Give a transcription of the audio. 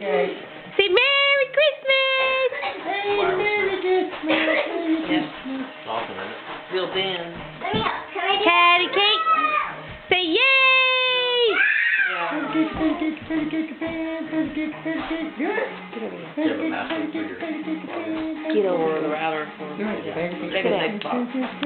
Okay. Say Merry Christmas! Hey, Merry Christmas! Yeah. Awesome, isn't it? Real Dan. Patty cake! Say yay! Get over the router for me. Good, baby. Take a big box.